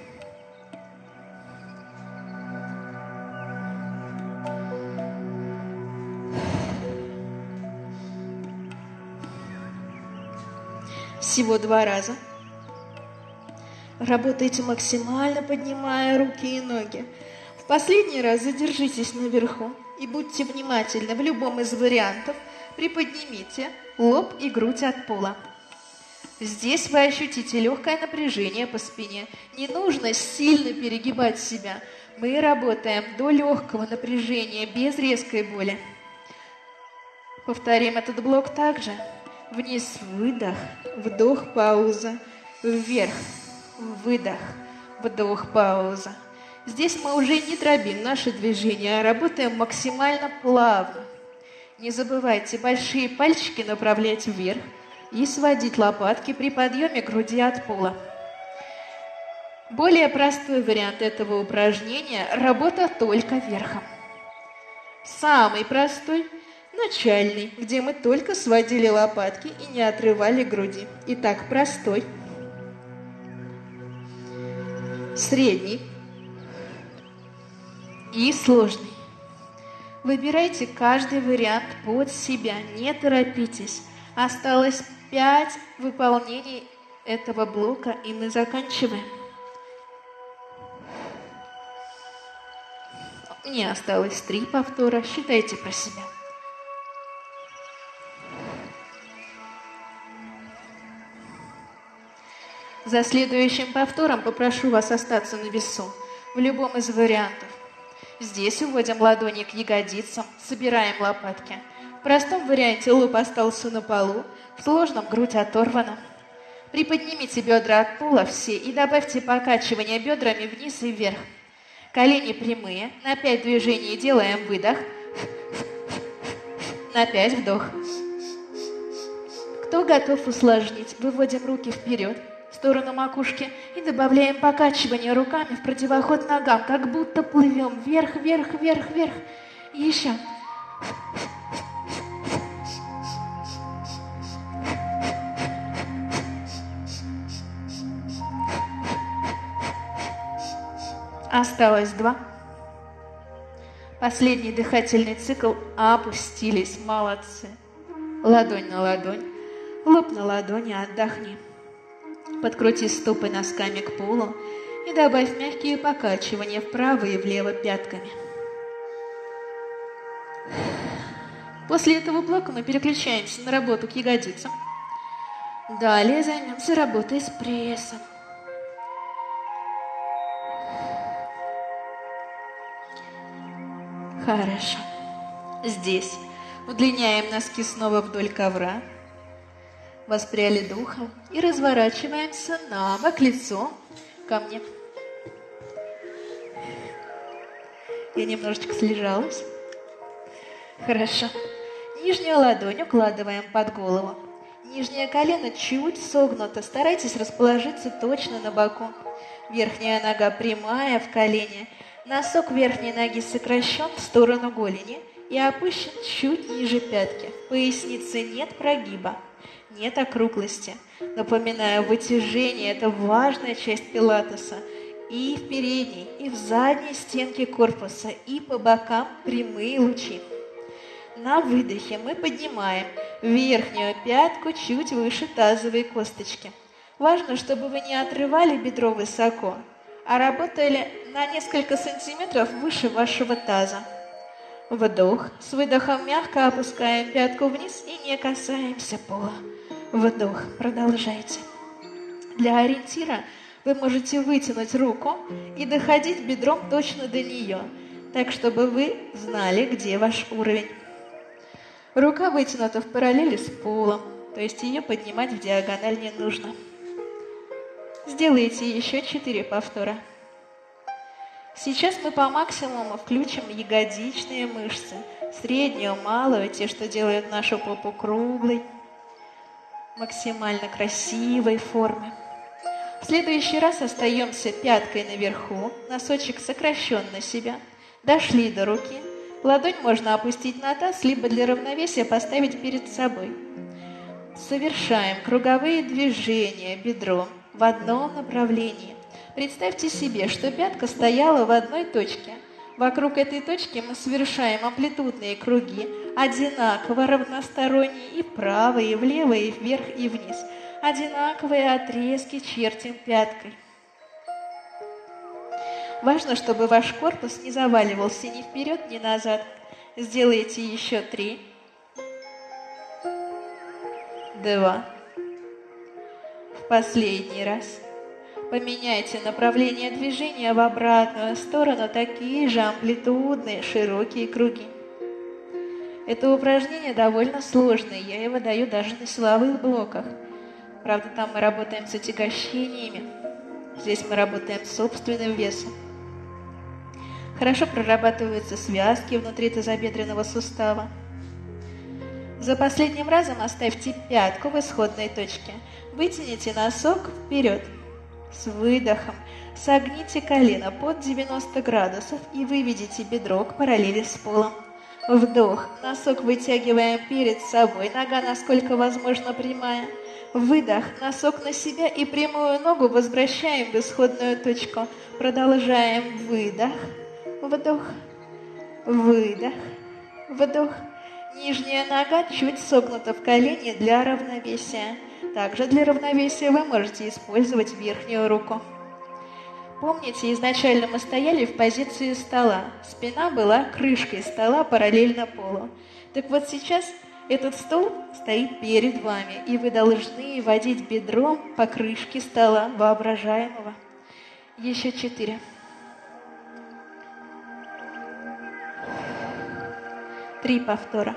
Всего 2 раза. Работайте максимально, поднимая руки и ноги. В последний раз задержитесь наверху и будьте внимательны. В любом из вариантов приподнимите лоб и грудь от пола. Здесь вы ощутите легкое напряжение по спине. Не нужно сильно перегибать себя. Мы работаем до легкого напряжения, без резкой боли. Повторим этот блок также. Вниз выдох, вдох, пауза, вверх. Выдох, вдох, пауза. Здесь мы уже не дробим наши движения, а работаем максимально плавно. Не забывайте большие пальчики направлять вверх и сводить лопатки при подъеме груди от пола. Более простой вариант этого упражнения – работа только верхом. Самый простой – начальный, где мы только сводили лопатки и не отрывали груди. Итак, простой. Средний и сложный. Выбирайте каждый вариант под себя, не торопитесь. Осталось 5 выполнений этого блока, и мы заканчиваем. Мне осталось 3 повтора, считайте про себя. За следующим повтором попрошу вас остаться на весу, в любом из вариантов. Здесь уводим ладони к ягодицам, собираем лопатки. В простом варианте лоб остался на полу, в сложном грудь оторвана. Приподнимите бедра от пола все и добавьте покачивание бедрами вниз и вверх. Колени прямые, на 5 движений делаем выдох, на 5 вдох. Кто готов усложнить, выводим руки вперед, в сторону макушки и добавляем покачивание руками в противоход ногам, как будто плывем вверх, вверх, вверх, вверх. И еще. Осталось 2. Последний дыхательный цикл. Опустились. Молодцы. Ладонь на ладонь. Лоб на ладони. Отдохни. Подкрути стопы носками к полу и добавь мягкие покачивания вправо и влево пятками. После этого блока мы переключаемся на работу к ягодицам. Далее займемся работой с прессом. Хорошо. Здесь удлиняем носки снова вдоль ковра. Воспряли духом и разворачиваемся на бок, лицом ко мне. Я немножечко слежалась. Хорошо. Нижнюю ладонь укладываем под голову. Нижнее колено чуть согнуто. Старайтесь расположиться точно на боку. Верхняя нога прямая в колене. Носок верхней ноги сокращен в сторону голени и опущен чуть ниже пятки. В пояснице нет прогиба, нет округлости. Напоминаю, вытяжение – это важная часть пилатеса. И в передней, и в задней стенке корпуса, и по бокам прямые лучи. На выдохе мы поднимаем верхнюю пятку чуть выше тазовой косточки. Важно, чтобы вы не отрывали бедро высоко, а работали на несколько сантиметров выше вашего таза. Вдох. С выдохом мягко опускаем пятку вниз и не касаемся пола. Вдох. Продолжайте. Для ориентира вы можете вытянуть руку и доходить бедром точно до нее, так, чтобы вы знали, где ваш уровень. Рука вытянута в параллели с полом, то есть ее поднимать в диагональ не нужно. Сделайте еще 4 повтора. Сейчас мы по максимуму включим ягодичные мышцы, среднюю, малую, те, что делают нашу попу круглой, максимально красивой формы. В следующий раз остаемся пяткой наверху, носочек сокращен на себя, дошли до руки, ладонь можно опустить на таз, либо для равновесия поставить перед собой. Совершаем круговые движения бедром в одном направлении. Представьте себе, что пятка стояла в одной точке. Вокруг этой точки мы совершаем амплитудные круги, одинаково равносторонние и вправо, и влево, и вверх, и вниз. Одинаковые отрезки чертим пяткой. Важно, чтобы ваш корпус не заваливался ни вперед, ни назад. Сделайте еще 3, 2. В последний раз. Поменяйте направление движения в обратную сторону, такие же амплитудные широкие круги. Это упражнение довольно сложное, я его даю даже на силовых блоках. Правда, там мы работаем с отягощениями, здесь мы работаем с собственным весом. Хорошо прорабатываются связки внутри тазобедренного сустава. За последним разом оставьте пятку в исходной точке. Вытяните носок вперед. С выдохом согните колено под 90 градусов и выведите бедро к параллели с полом. Вдох. Носок вытягиваем перед собой, нога насколько возможно прямая. Выдох. Носок на себя и прямую ногу возвращаем в исходную точку. Продолжаем. Выдох. Вдох. Выдох. Вдох. Нижняя нога чуть согнута в колене для равновесия. Также для равновесия вы можете использовать верхнюю руку. Помните, изначально мы стояли в позиции стола. Спина была крышкой стола параллельно полу. Так вот сейчас этот стол стоит перед вами, и вы должны водить бедром по крышке стола воображаемого. Еще 4. 3 повтора.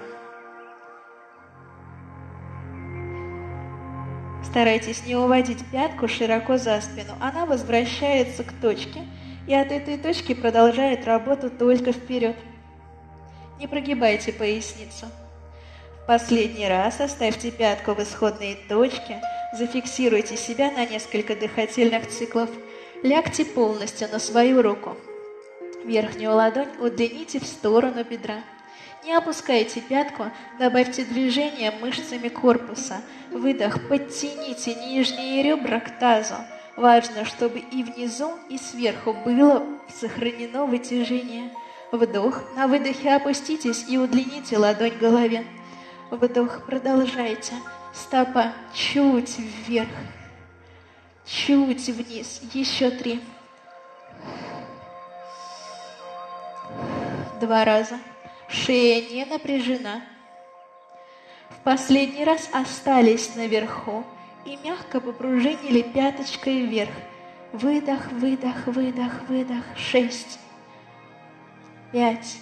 Старайтесь не уводить пятку широко за спину. Она возвращается к точке, и от этой точки продолжает работу только вперед. Не прогибайте поясницу. В последний раз оставьте пятку в исходной точке, зафиксируйте себя на несколько дыхательных циклов. Лягте полностью на свою руку. Верхнюю ладонь удлините в сторону бедра. Не опускайте пятку, добавьте движение мышцами корпуса. Выдох, подтяните нижние ребра к тазу. Важно, чтобы и внизу, и сверху было сохранено вытяжение. Вдох, на выдохе опуститесь и удлините ладонь к голове. Вдох, продолжайте. Стопа чуть вверх, чуть вниз. Еще 3. 2 раза. Шея не напряжена. В последний раз остались наверху и мягко попружинили пяточкой вверх. Выдох, выдох, выдох, выдох. 6, 5,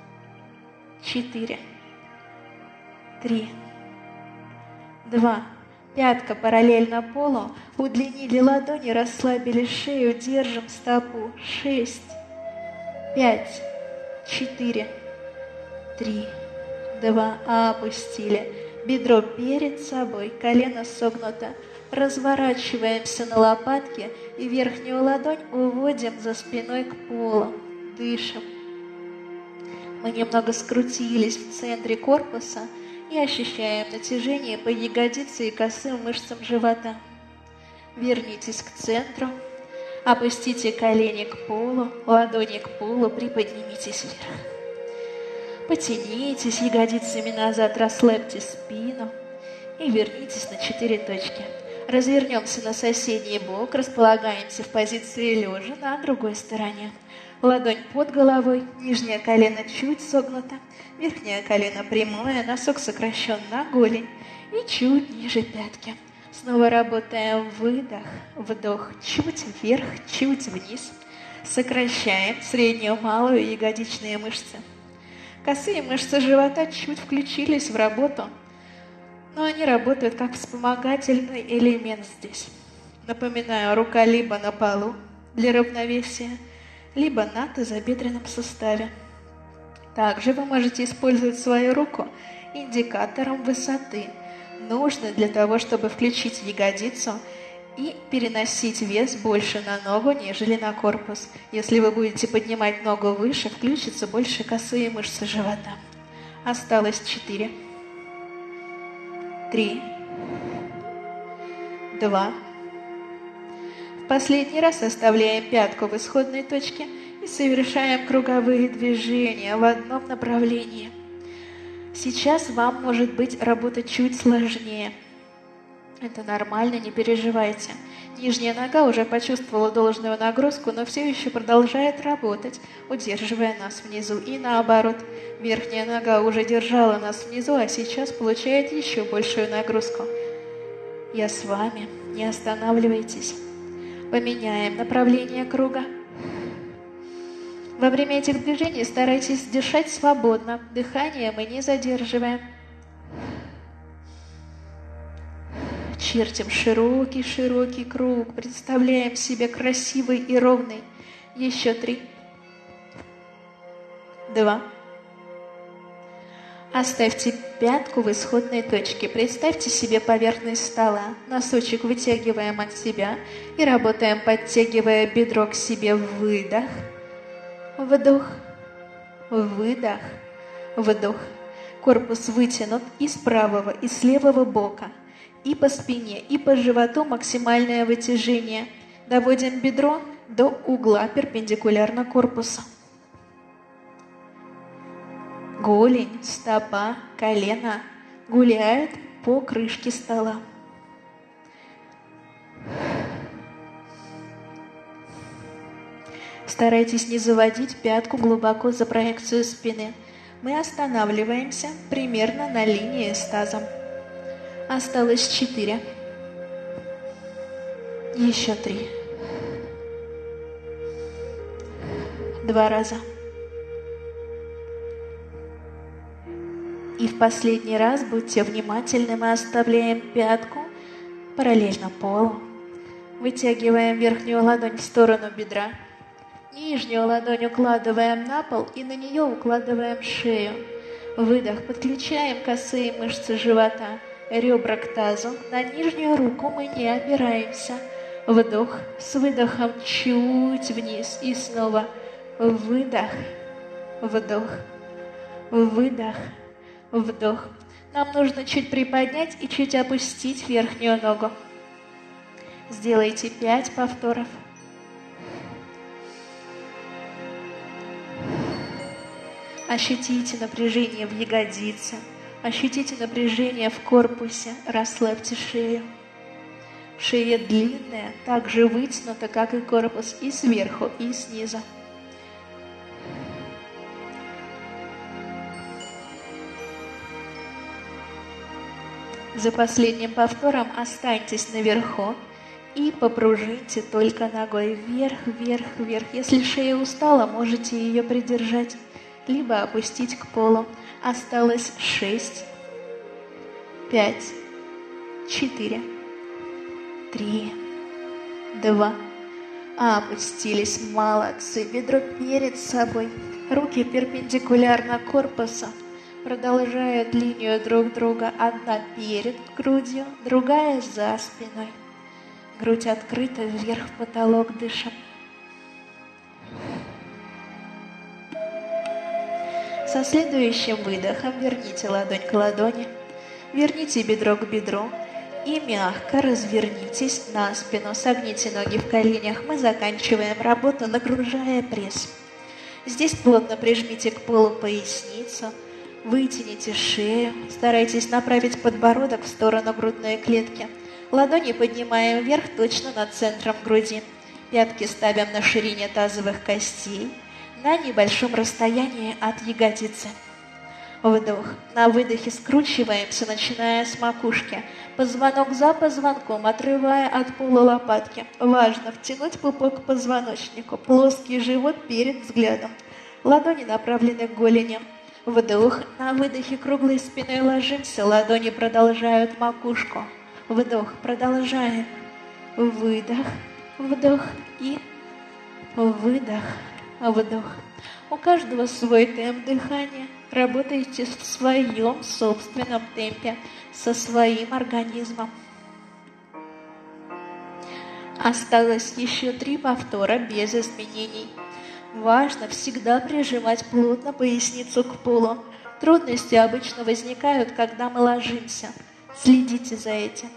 4, 3, 2. Пятка параллельно полу. Удлинили ладони, расслабили шею, держим стопу. 6, 5, 4, 3, 2. Опустили. Бедро перед собой, колено согнуто. Разворачиваемся на лопатки и верхнюю ладонь уводим за спиной к полу. Дышим. Мы немного скрутились в центре корпуса и ощущаем натяжение по ягодице и косым мышцам живота. Вернитесь к центру, опустите колени к полу, ладони к полу, приподнимитесь вверх. Потянитесь ягодицами назад, расслабьте спину и вернитесь на 4 точки. Развернемся на соседний бок, располагаемся в позиции лежа на другой стороне. Ладонь под головой, нижнее колено чуть согнуто, верхнее колено прямое, носок сокращен на голень и чуть ниже пятки. Снова работаем. Выдох, вдох, чуть вверх, чуть вниз. Сокращаем среднюю, малую ягодичные мышцы. Косые мышцы живота чуть включились в работу, но они работают как вспомогательный элемент здесь. Напоминаю, рука либо на полу для равновесия, либо на тазобедренном суставе. Также вы можете использовать свою руку индикатором высоты. Нужно для того, чтобы включить ягодицу и переносить вес больше на ногу, нежели на корпус. Если вы будете поднимать ногу выше, включатся больше косые мышцы живота. Осталось 4, 3, 2. В последний раз оставляем пятку в исходной точке и совершаем круговые движения в одном направлении. Сейчас вам может быть работать чуть сложнее. Это нормально, не переживайте. Нижняя нога уже почувствовала должную нагрузку, но все еще продолжает работать, удерживая нас внизу. И наоборот, верхняя нога уже держала нас внизу, а сейчас получает еще большую нагрузку. Я с вами, не останавливайтесь. Поменяем направление круга. Во время этих движений старайтесь дышать свободно. Дыхание мы не задерживаем. Чертим широкий-широкий круг. Представляем себе красивый и ровный. Еще 3, 2. Оставьте пятку в исходной точке. Представьте себе поверхность стола. Носочек вытягиваем от себя и работаем, подтягивая бедро к себе. Выдох, вдох, выдох, вдох. Корпус вытянут и с правого, и с левого бока. И по спине, и по животу максимальное вытяжение. Доводим бедро до угла перпендикулярно корпусу. Голень, стопа, колено гуляют по крышке стола. Старайтесь не заводить пятку глубоко за проекцию спины. Мы останавливаемся примерно на линии с тазом. Осталось 4. Еще 3. 2 раза. И в последний раз будьте внимательны, мы оставляем пятку параллельно полу. Вытягиваем верхнюю ладонь в сторону бедра. Нижнюю ладонь укладываем на пол и на нее укладываем шею. Выдох. Подключаем косые мышцы живота. Ребра к тазу. На нижнюю руку мы не опираемся. Вдох. С выдохом чуть вниз. И снова выдох. Вдох. Выдох. Вдох. Нам нужно чуть приподнять и чуть опустить верхнюю ногу. Сделайте 5 повторов. Ощутите напряжение в ягодице. Ощутите напряжение в корпусе. Расслабьте шею. Шея длинная, так же вытянута, как и корпус, и сверху, и снизу. За последним повтором останьтесь наверху и попружиньте только ногой вверх, вверх, вверх. Если шея устала, можете ее придержать, либо опустить к полу. Осталось 6, 5, 4, 3, 2. Опустились. Молодцы. Бедро перед собой. Руки перпендикулярно корпусу. Продолжают линию друг друга. Одна перед грудью, другая за спиной. Грудь открыта, вверх в потолок дышим. Со следующим выдохом верните ладонь к ладони, верните бедро к бедру и мягко развернитесь на спину. Согните ноги в коленях. Мы заканчиваем работу, нагружая пресс. Здесь плотно прижмите к полу поясницу, вытяните шею, старайтесь направить подбородок в сторону грудной клетки. Ладони поднимаем вверх точно над центром груди. Пятки ставим на ширине тазовых костей, на небольшом расстоянии от ягодицы. Вдох. На выдохе скручиваемся, начиная с макушки. Позвонок за позвонком, отрывая от пола лопатки. Важно втянуть пупок к позвоночнику. Плоский живот перед взглядом. Ладони направлены к голени. Вдох. На выдохе круглой спиной ложимся. Ладони продолжают макушку. Вдох. Продолжаем. Выдох. Вдох. И выдох. Вдох. У каждого свой темп дыхания. Работайте в своем собственном темпе, со своим организмом. Осталось еще 3 повтора без изменений. Важно всегда прижимать плотно поясницу к полу. Трудности обычно возникают, когда мы ложимся. Следите за этим.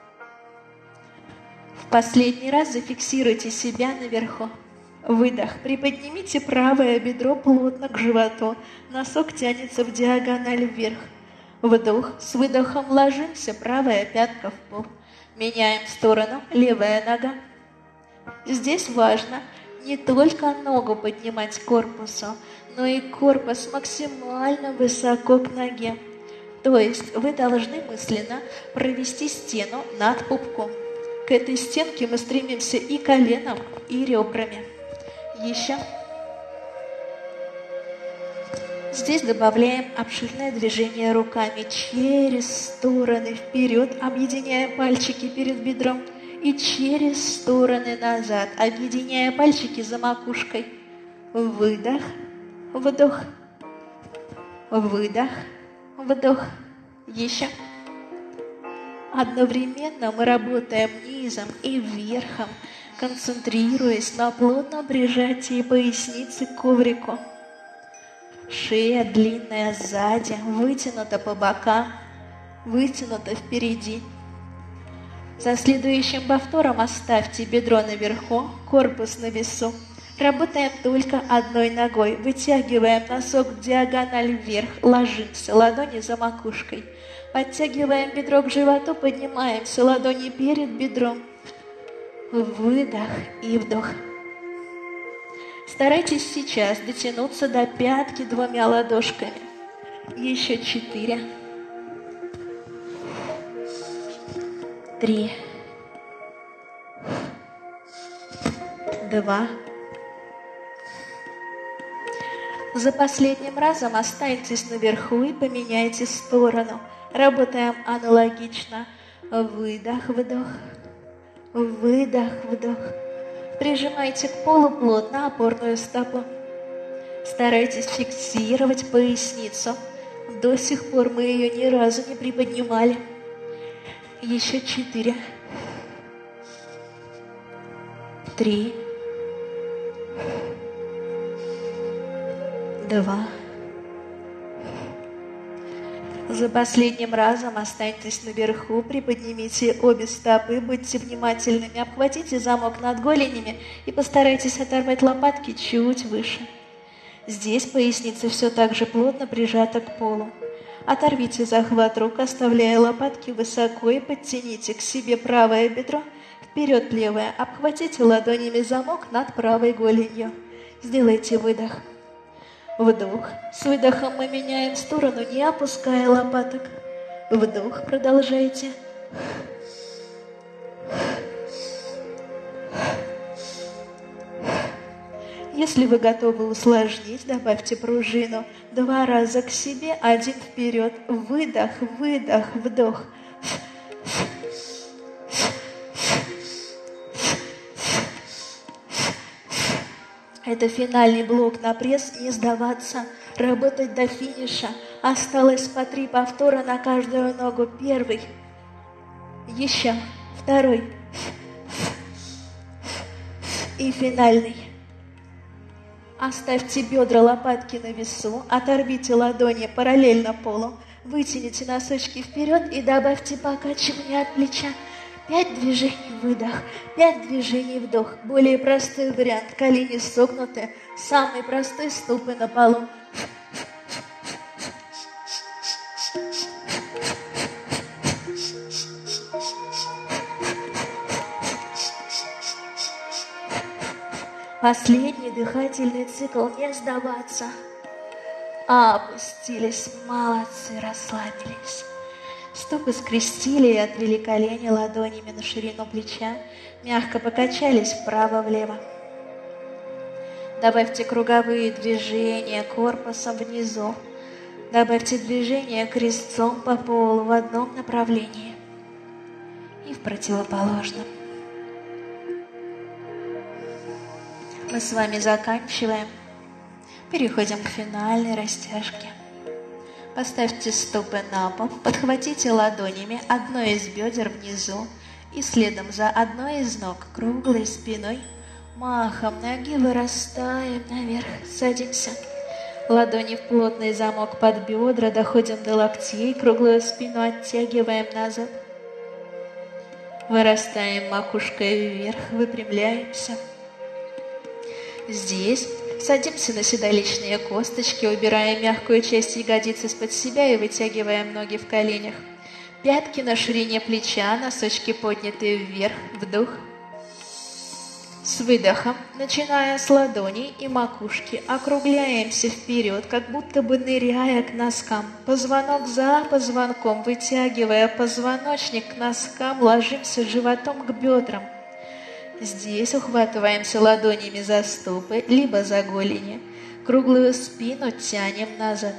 В последний раз зафиксируйте себя наверху. Выдох. Приподнимите правое бедро плотно к животу. Носок тянется в диагональ вверх. Вдох. С выдохом ложимся. Правая пятка в пол. Меняем сторону. Левая нога. Здесь важно не только ногу поднимать к корпусу, но и корпус максимально высоко к ноге. То есть вы должны мысленно провести стену над пупком. К этой стенке мы стремимся и коленом, и ребрами. Еще. Здесь добавляем обширное движение руками через стороны вперед, объединяя пальчики перед бедром, и через стороны назад, объединяя пальчики за макушкой. Выдох, вдох, выдох, вдох. Еще. Одновременно мы работаем низом и верхом, концентрируясь на плотном прижатии поясницы к коврику. Шея длинная сзади, вытянута по бокам, вытянута впереди. За следующим повтором оставьте бедро наверху, корпус на весу. Работаем только одной ногой. Вытягиваем носок в диагональ вверх, ложимся, ладони за макушкой. Подтягиваем бедро к животу, поднимаемся, ладони перед бедром. Выдох и вдох. Старайтесь сейчас дотянуться до пятки 2 ладошками. Еще 4, 3, 2. За последним разом останьтесь наверху и поменяйте сторону. Работаем аналогично. Выдох, вдох. Выдох, вдох. Прижимайте к полу плотно опорную стопу. Старайтесь фиксировать поясницу. До сих пор мы ее ни разу не приподнимали. Еще 4, 3, 2. За последним разом останьтесь наверху, приподнимите обе стопы, будьте внимательными, обхватите замок над голенями и постарайтесь оторвать лопатки чуть выше. Здесь поясница все так же плотно прижата к полу. Оторвите захват рук, оставляя лопатки высоко, и подтяните к себе правое бедро, вперед левое, обхватите ладонями замок над правой голенью. Сделайте выдох. Вдох. С выдохом мы меняем сторону, не опуская лопаток. Вдох, продолжайте. Если вы готовы усложнить, добавьте пружину. 2 раза к себе, 1 вперед. Выдох, выдох, вдох. Это финальный блок на пресс, не сдаваться, работать до финиша. Осталось по 3 повтора на каждую ногу. Первый, еще, второй и финальный. Оставьте бедра, лопатки на весу, оторвите ладони параллельно полу, вытяните носочки вперед и добавьте покачивание от плеча. 5 движений выдох, 5 движений вдох. Более простой вариант. Колени согнуты. Самый простой, стопы на полу. Последний дыхательный цикл. Не сдаваться. Опустились. Молодцы, расслабились. Стопы скрестили и отвели колени ладонями на ширину плеча. Мягко покачались вправо-влево. Добавьте круговые движения корпусом внизу. Добавьте движение крестцом по полу в одном направлении и в противоположном. Мы с вами заканчиваем. Переходим к финальной растяжке. Поставьте стопы на пол, подхватите ладонями одно из бедер внизу и следом за одной из ног круглой спиной махом ноги вырастаем наверх, садимся. Ладони в плотный замок под бедра, доходим до локтей, круглую спину оттягиваем назад. Вырастаем макушкой вверх, выпрямляемся. Здесь садимся на седалищные косточки, убираем мягкую часть ягодиц из-под себя и вытягиваем ноги в коленях. Пятки на ширине плеча, носочки подняты вверх, вдох. С выдохом, начиная с ладоней и макушки, округляемся вперед, как будто бы ныряя к носкам. Позвонок за позвонком, вытягивая позвоночник к носкам, ложимся животом к бедрам. Здесь ухватываемся ладонями за стопы, либо за голени. Круглую спину тянем назад.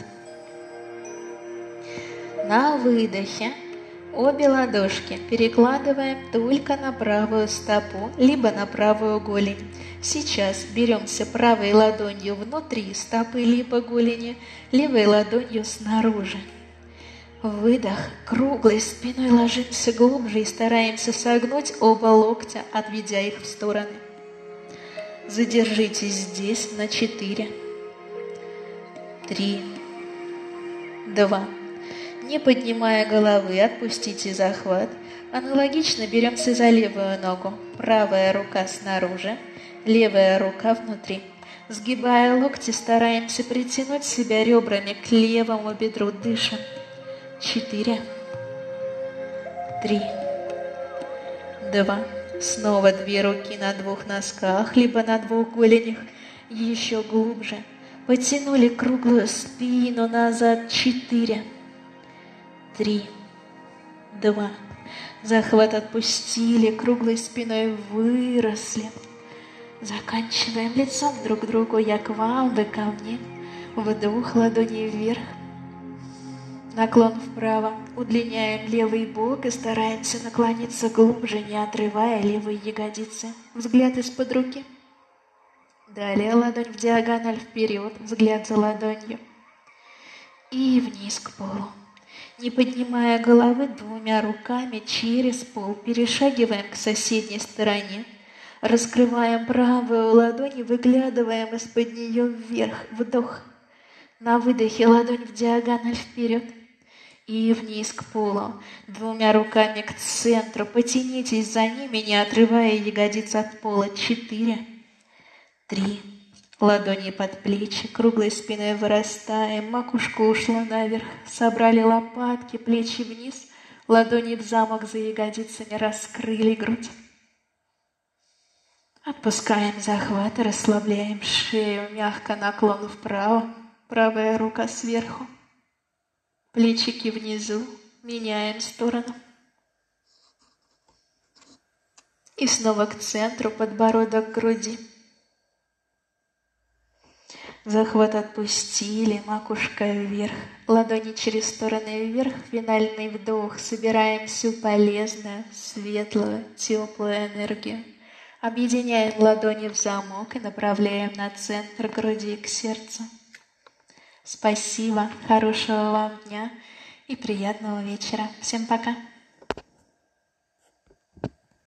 На выдохе обе ладошки перекладываем только на правую стопу, либо на правую голень. Сейчас беремся правой ладонью внутри стопы, либо голени, левой ладонью снаружи. Выдох, круглой спиной ложимся глубже и стараемся согнуть оба локтя, отведя их в стороны. Задержитесь здесь на 4, 3, 2. Не поднимая головы, отпустите захват. Аналогично беремся за левую ногу. Правая рука снаружи, левая рука внутри. Сгибая локти, стараемся притянуть себя ребрами к левому бедру. Дышим. 4, 3, 2. Снова 2 руки на 2 носках, либо на 2 голенях. Еще глубже. Потянули круглую спину назад. 4, 3, 2. Захват отпустили, круглой спиной выросли. Заканчиваем лицом друг к другу. Я к вам, вы ко мне. Вдох, ладони вверх. Наклон вправо. Удлиняем левый бок и стараемся наклониться глубже, не отрывая левые ягодицы. Взгляд из-под руки. Далее ладонь в диагональ вперед, взгляд за ладонью. И вниз к полу. Не поднимая головы, 2 руками через пол перешагиваем к соседней стороне. Раскрываем правую ладонь и выглядываем из-под нее вверх. Вдох. На выдохе ладонь в диагональ вперед. И вниз к полу. 2 руками к центру. Потянитесь за ними, не отрывая ягодиц от пола. 4, 3. Ладони под плечи. Круглой спиной вырастаем. Макушка ушла наверх. Собрали лопатки, плечи вниз. Ладони в замок за ягодицами. Раскрыли грудь. Отпускаем захват и расслабляем шею. Мягко наклон вправо. Правая рука сверху. Плечики внизу, Меняем сторону. И снова к центру, подбородок к груди. Захват отпустили, макушка вверх, ладони через стороны вверх, финальный вдох. Собираем всю полезную, светлую, теплую энергию. Объединяем ладони в замок и направляем на центр груди к сердцу. Спасибо, хорошего вам дня и приятного вечера. Всем пока.